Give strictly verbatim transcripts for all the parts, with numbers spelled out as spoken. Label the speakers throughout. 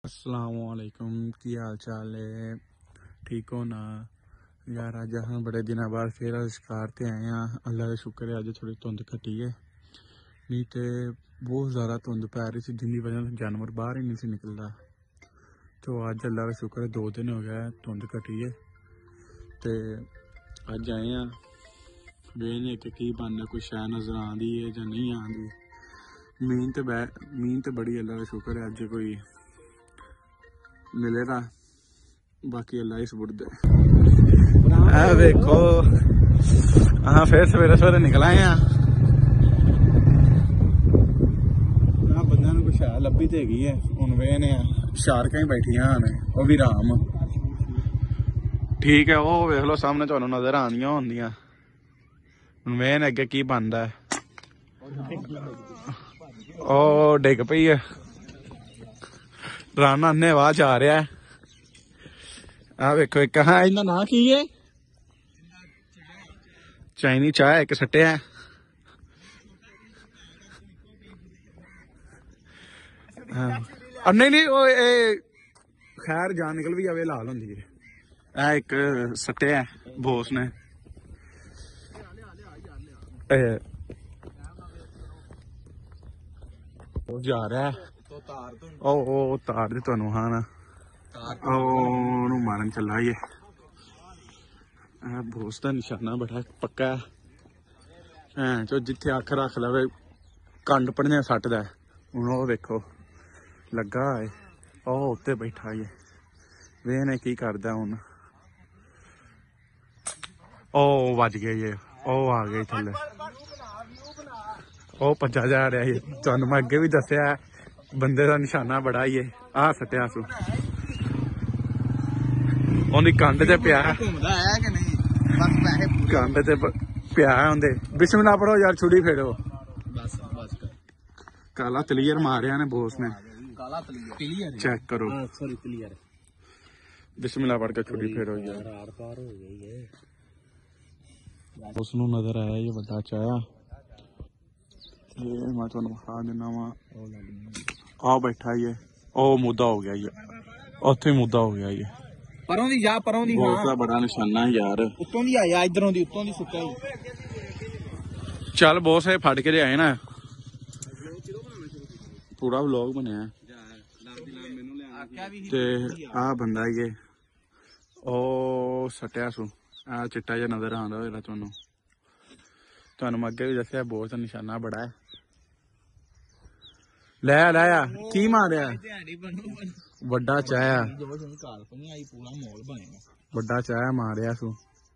Speaker 1: अस्सलामुअलैकुम, की हाल चाल है? ठीक हो ना यार? अज अस बड़े दिन बाद फिर शिकार ते आए हैं। अल्लाह का शुक्र है अज थोड़ी धुंध घटी है, नहीं तो बहुत ज़्यादा धुंध पै रही थी जिंदी वजह से जानवर बाहर ही नहीं से निकलता। तो अज अल्लाह का शुक्र है दो दिन हो गया धुंध घटी है। तो अज आए हैं वेने की बनना, कोई शै नजर आती है या नहीं आती। मीन तो बै मीन तो बड़ी अल्लाह का शुक्र है अज कोई मिलेगा, बाकी अल्लाह ही सबुर्द है। देखो हाँ फिर सवेरे सवेरे निकल आए हैं। बंदा कुछ है लभी तो हैगी है, हूँ वेने शारक ही बैठिया ने, वह भी राम ठीक है। वह वेख लो सामने तुहानू नजर आनिया होंदियां। हुण वेन अगे की बनदा है। ओ डिग पई है, राना ने वाह जा रहा है। आ वेखो एक हाँ इन्दा ना की है, चाइनी चाय एक सट्टिया है। हाँ नहीं नहीं वो खैर जान निकल भी जाए लाल होंगी है। आ एक सट्टिया है बोस ने। वो जा रहा है ओ ओ तार दे तुहानू हाँ ना ओ मारन चला ये। बोस का निशाना बड़ा पक्का है, जो जिथे अख रख लवे कंड पड़ने सट द। हूँ वो देखो लगा है ओ उत्ते बैठा ये, वे ने की करदा हूँ। ओ वज गए ये, ओ आ गए थले, ओ भजा जा रहा है। तुहानू मैं अगे भी दसिया बंदे का निशाना बड़ा ही है। आ सट्टिया सू ओंदी कंड ते पिया, कंड ते पिया उंदे। बिस्मिल्लाह पढ़ो यार, छुड़ी फेरो। काला तलीयर मारिया ने बोस ने, चेक करो। बिस्मिल्लाह पढ़ के छुड़ी फेरो यार। उसनू नजर आया ये बड़ा चाया, ये मैं तुहानू खा देना वा। आ बैठा ये, ओ मुद्दा हो गया ये, उत्थे मुद्दा हो गया ये।
Speaker 2: परों दी जा, परों दी
Speaker 1: बहुत हाँ। बड़ा निशाना है यार,
Speaker 2: उत्तों दी आया, इधरों दी उत्तों दी सुक्का ही।
Speaker 1: चल बोस है फट के ले आए ना, पूरा व्लॉग बनया ते आ बंदा ये ओ सट्टिया सू। आ चिट्टा जिहा नजर आंदा होएगा तुहानू, तुहानू मैं अगे भी दसिया बोस का निशाना बड़ा है। लाया लाया की मारिया वड्डा चाया, वड्डा चाया मारिया सू।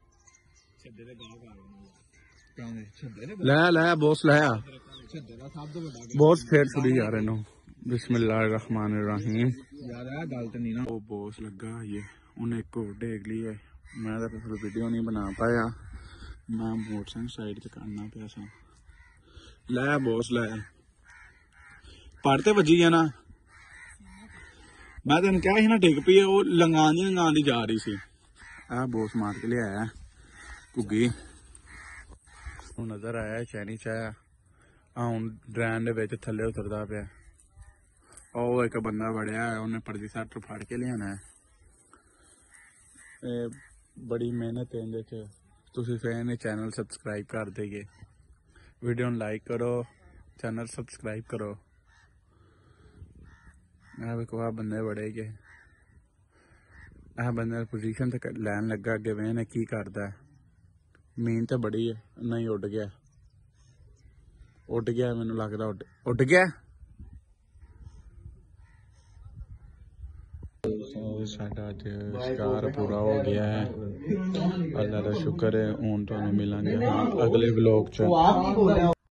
Speaker 1: लाया लाया बोस लाया, बोस फिर छुड़ी यार इनू। बिस्मिल्लाह रहमान रहीम। ओ बोस लगा ये, उन्हें एक और देख ली है। मैं तो फिर वीडियो नहीं बना पाया, मैं मोटरसाइकिल साइड से करना पाया सा। लाया बोस लाया, पढ़ते बजी है ना। मैं तेन क्या ही ना डिग पी है, वो लंगानी लंगानी जा रही सी। आ बोस मार के लिया है घुग्गी। हूँ नजर आया चैनी चाया, हूँ ड्रैन दे विच थल्ले उतरदा पिया। ओ एक बंदा वड़िया है, उन्हें पर्दी सैट फड़ के लियाना है। ए, बड़ी मेहनत है इहदे च। तुसीं फैन चैनल सबसक्राइब कर देगे, वीडियो लाइक करो, चैनल सबसक्राइब करो। देखो आ बंदे बड़े गए, आ बंदे पोजीशन ते लैन लगा अगे वेने की करदा है। मीन तो बड़ी है, नहीं उड़ गया, उड़ गया मैनू लगदा उड़ उड़ गया। साडा अज शिकार पूरा हो गया है, अल्लाह का शुक्र है। हुण तुहानू मिलांगे अगले व्लॉग च।